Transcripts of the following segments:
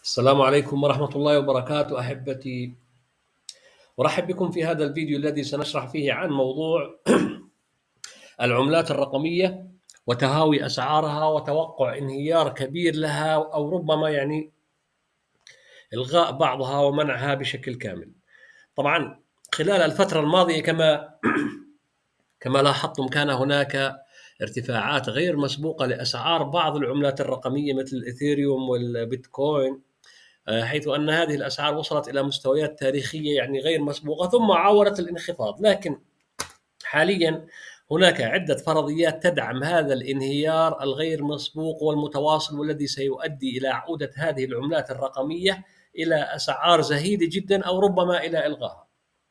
السلام عليكم ورحمة الله وبركاته أحبتي. أرحب بكم في هذا الفيديو الذي سنشرح فيه عن موضوع العملات الرقمية وتهاوي أسعارها وتوقع انهيار كبير لها أو ربما إلغاء بعضها ومنعها بشكل كامل. طبعا خلال الفترة الماضية كما لاحظتم كان هناك ارتفاعات غير مسبوقة لأسعار بعض العملات الرقمية مثل الإثيريوم والبيتكوين، حيث أن هذه الأسعار وصلت إلى مستويات تاريخية غير مسبوقة ثم عاودت الانخفاض. لكن حاليا هناك عدة فرضيات تدعم هذا الانهيار الغير مسبوق والمتواصل، والذي سيؤدي إلى عودة هذه العملات الرقمية إلى أسعار زهيدة جدا أو ربما إلى إلغائها.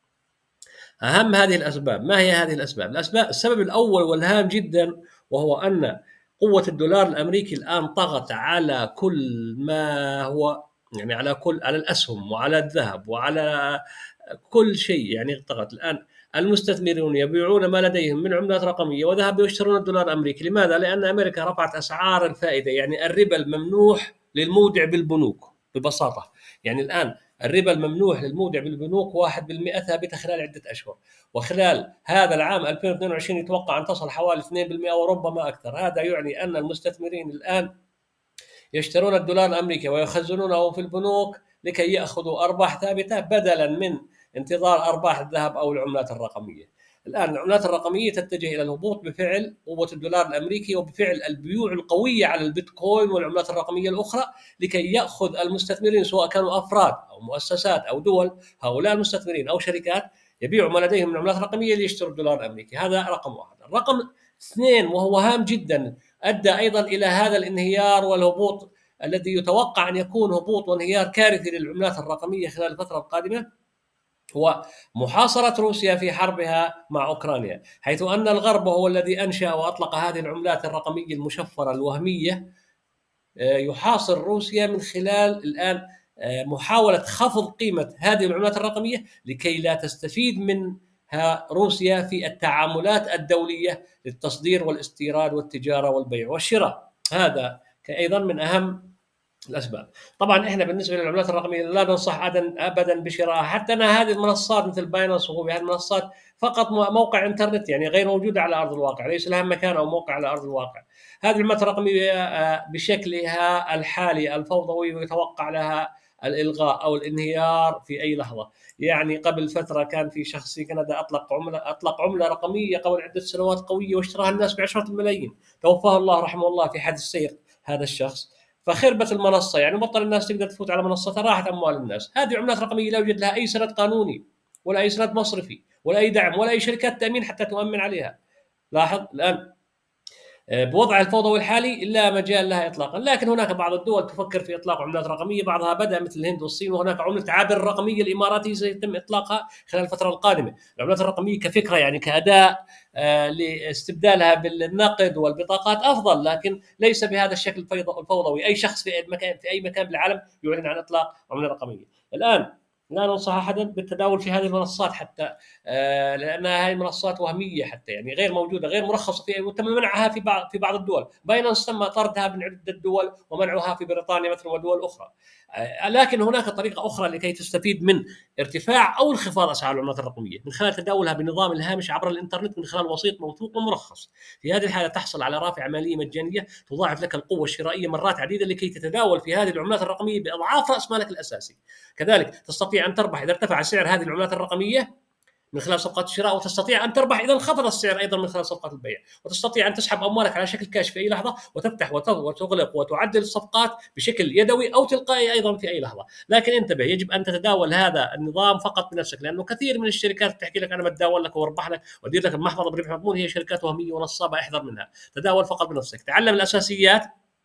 أهم هذه الأسباب، ما هي هذه الأسباب؟ السبب الأول والهام جدا وهو أن قوة الدولار الأمريكي الآن طغت على كل ما هو على الأسهم وعلى الذهب وعلى كل شيء. طغت الآن المستثمرون يبيعون ما لديهم من عملات رقمية وذهبوا يشترون الدولار الأمريكي. لماذا؟ لأن أمريكا رفعت أسعار الفائدة، الربا الممنوح للمودع بالبنوك ببساطة. الآن الربا الممنوح للمودع بالبنوك 1% ثابتة خلال عدة أشهر، وخلال هذا العام 2022 يتوقع أن تصل حوالي 2% وربما أكثر. هذا يعني أن المستثمرين الآن يشترون الدولار الأمريكي ويخزنونه في البنوك لكي يأخذوا أرباح ثابتة بدلا من انتظار أرباح الذهب أو العملات الرقمية. الآن العملات الرقمية تتجه إلى الهبوط بفعل قوة الدولار الأمريكي وبفعل البيوع القوية على البيتكوين والعملات الرقمية الأخرى، لكي يأخذ المستثمرين سواء كانوا أفراد أو مؤسسات أو دول، هؤلاء المستثمرين أو شركات يبيعوا ما لديهم من عملات رقمية ليشتروا الدولار الأمريكي. هذا رقم واحد. الرقم اثنين وهو هام جدا أدى أيضا إلى هذا الانهيار والهبوط الذي يتوقع أن يكون هبوط وانهيار كارثي للعملات الرقمية خلال الفترة القادمة، هو محاصرة روسيا في حربها مع أوكرانيا، حيث أن الغرب هو الذي أنشأ وأطلق هذه العملات الرقمية المشفرة الوهمية يحاصر روسيا من خلال الآن محاولة خفض قيمة هذه العملات الرقمية لكي لا تستفيد منها روسيا في التعاملات الدولية للتصدير والاستيراد والتجارة والبيع والشراء. هذا أيضا من أهم الأسباب. طبعا احنا بالنسبه للعملات الرقميه لا ننصح ابدا بشرائها، حتى ان هذه المنصات مثل باينانس وهو هذه المنصات فقط موقع انترنت، غير موجوده على ارض الواقع، ليس لها مكان او موقع على ارض الواقع. هذه العملات الرقميه بشكلها الحالي الفوضوي ويتوقع لها الالغاء او الانهيار في اي لحظه. قبل فتره كان في شخص في كندا اطلق عمله رقميه قبل عده سنوات قويه واشتراها الناس بعشرات الملايين، توفاه الله رحمه الله في حادث سير هذا الشخص، فخربت المنصه، بطل الناس تقدر تفوت على منصتها، راحت اموال الناس. هذه عملات رقميه لا يوجد لها اي سند قانوني ولا اي سند مصرفي ولا اي دعم ولا اي شركات تامين حتى تؤمن عليها. لاحظ الان بوضع الفوضوي الحالي لا مجال لها اطلاقا. لكن هناك بعض الدول تفكر في اطلاق عملات رقميه، بعضها بدا مثل الهند والصين، وهناك عمله عابر الرقميه الاماراتيه سيتم اطلاقها خلال الفتره القادمه. العملات الرقميه كفكره كاداء لاستبدالها بالنقد والبطاقات افضل، لكن ليس بهذا الشكل الفوضوي. اي شخص في اي مكان بالعالم يعلن عن اطلاق عمله رقميه. الان لا ننصح احدا بالتداول في هذه المنصات حتى لانها هذه منصات وهميه، حتى غير موجوده، غير مرخصه فيها، وتم منعها في بعض الدول. باينانس تم طردها من عده دول ومنعها في بريطانيا مثلا ودول اخرى. لكن هناك طريقه اخرى لكي تستفيد من ارتفاع او انخفاض اسعار العملات الرقميه، من خلال تداولها بنظام الهامش عبر الانترنت من خلال وسيط موثوق ومرخص. في هذه الحاله تحصل على رافعه ماليه مجانيه تضاعف لك القوه الشرائيه مرات عديده لكي تتداول في هذه العملات الرقميه باضعاف راس مالك الاساسي. كذلك تستطيع ان تربح اذا ارتفع سعر هذه العملات الرقميه من خلال صفقات الشراء، وتستطيع ان تربح اذا انخفض السعر ايضا من خلال صفقات البيع، وتستطيع ان تسحب اموالك على شكل كاش في اي لحظه، وتفتح وتغلق وتعدل الصفقات بشكل يدوي او تلقائي ايضا في اي لحظه. لكن انتبه، يجب ان تتداول هذا النظام فقط بنفسك، لانه كثير من الشركات تحكي لك انا بتداول لك واربح لك وادير لك المحفظه بربح مضمون، هي شركات وهميه ونصابه، احذر منها. تداول فقط بنفسك، تعلم الاساسيات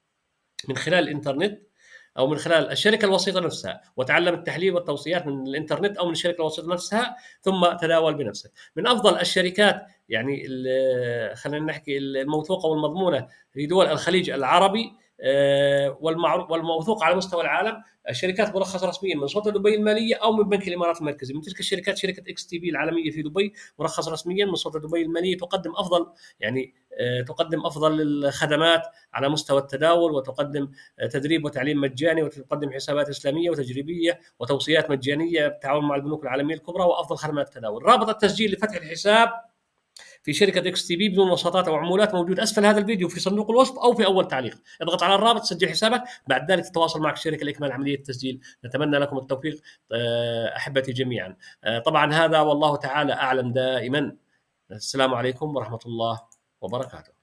من خلال الانترنت او من خلال الشركه الوسيطه نفسها، وتعلم التحليل والتوصيات من الانترنت او من الشركه الوسيطه نفسها، ثم تداول بنفسك. من افضل الشركات خلينا نحكي الموثوقه والمضمونه في دول الخليج العربي والموثوق على مستوى العالم، الشركات مرخصه رسميا من سلطه دبي الماليه او من بنك الامارات المركزي. من تلك الشركات شركه اكس تي بي العالميه في دبي، مرخص رسميا من سلطه دبي الماليه، تقدم افضل تقدم افضل الخدمات على مستوى التداول، وتقدم تدريب وتعليم مجاني، وتقدم حسابات اسلاميه وتجريبيه وتوصيات مجانيه بالتعاون مع البنوك العالميه الكبرى، وافضل خدمات التداول. رابط التسجيل لفتح الحساب في شركه اكس تي بي بدون وساطات او عمولات موجود اسفل هذا الفيديو في صندوق الوصف او في اول تعليق. اضغط على الرابط، سجل حسابك، بعد ذلك تتواصل معك الشركه لاكمال عمليه التسجيل. نتمنى لكم التوفيق احبتي جميعا. طبعا هذا والله تعالى اعلم دائما. السلام عليكم ورحمه الله وبركاته.